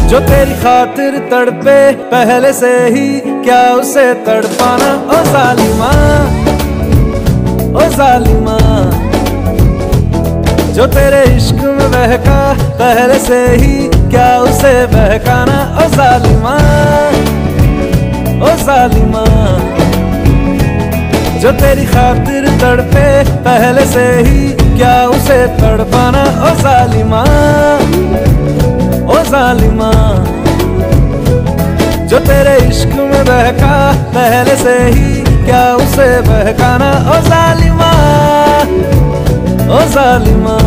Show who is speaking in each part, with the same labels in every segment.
Speaker 1: जो तेरी खातिर तड़पे पहले से ही, क्या उसे तड़पाना। ओ जालिमा, ओ जालिमा, जो तेरे इश्क में बहका पहले से ही, क्या उसे बहकाना। ओ जालिमा, ओ जालिमा, जो तेरी खातिर तड़पे पहले से ही, क्या उसे तड़पाना। ओ जालिमा, ओ जालिमा, जो तेरे इश्क में बहका पहले से ही, क्या उसे बहकाना। ओ जालिमा, ओ जालिमा,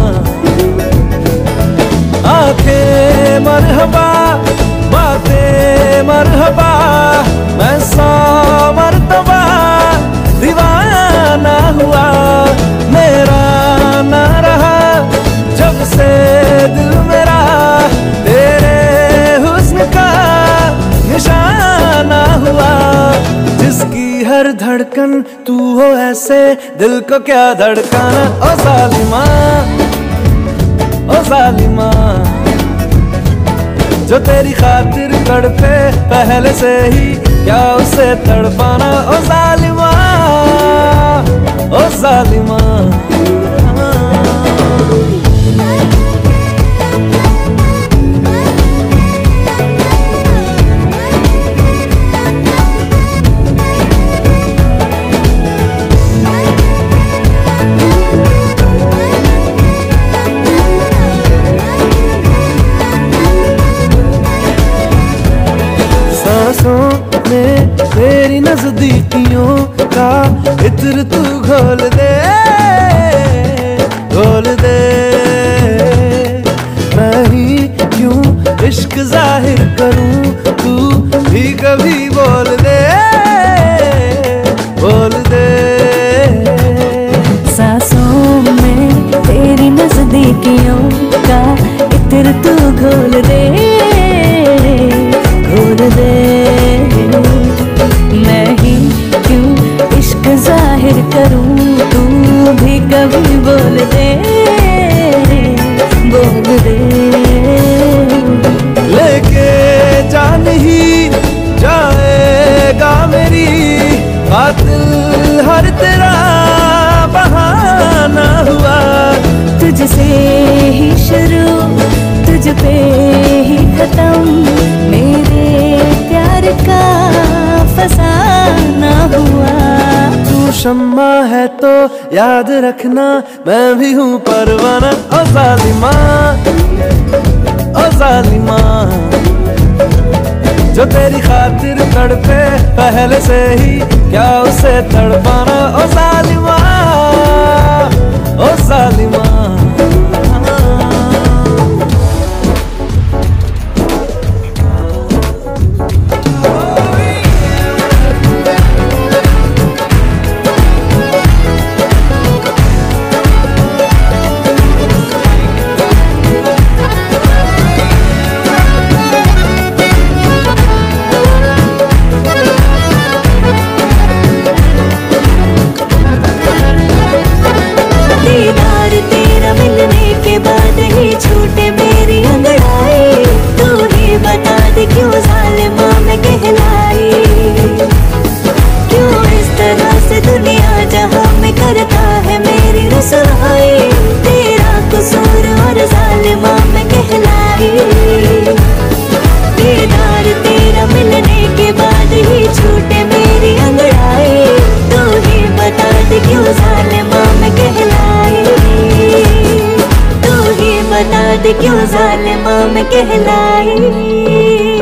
Speaker 1: आंखें मरहबा बातें मरहबा, मैं 100 मरतबा दीवाना हुआ। मेरा ना रहा जब से दिल मेरा, तेरे हुस्न का निशाना हुआ। जिसकी हर धड़कन तू हो ऐसे, दिल को क्या धड़काना। ओ जालिमा, ओ जालिमा, जो तेरी खातिर तड़पे पहले से ही, क्या उसे तड़पाना। ओ जालिमा, ओ जालिमा। में तेरी नजदीकियों का इत्र तू घोल दे, घोल दे। मैं ही क्यों इश्क जाहिर करूं, तू भी कभी बोल दे, बोल दे।
Speaker 2: सांसों में तेरी नजदीकियों का इत्र तू घोल दे, घोल दे। मैं ही क्यों इश्क जाहिर करूं, तू भी कभी बोल दे, बोल दे।
Speaker 1: लेके जान ही जाएगा मेरी, कातिल हर तेरा बहाना हुआ।
Speaker 2: तुझसे ही शुरू, तुझ पे ही खत्म, मेरे प्यार का फसाना हुआ।
Speaker 1: तू शम्मा है तो याद रखना, मैं भी हूँ परवाना। ओ जालिमा, ओ जालिमा, जो तेरी खातिर तड़पे पहले से ही, क्या उसे तड़पाना। ओ जालिमा, ओ जालिमा।
Speaker 2: छूटे मेरी अंगड़ाई, तू ही बता दे क्यों जालिमा मैं कहलाई। क्यों इस तरह से दुनिया जहां में करता है मेरी रसवाई। तेरा कसूर और जालिमा मैं कहलाई। दीदार तेरा मिलने के बाद ही छूटे मेरी अंगड़ाई, तू ही बता दे क्यों जालिमा मैं कहलाई। बता दे क्यों जालिमा मैं कहलाई।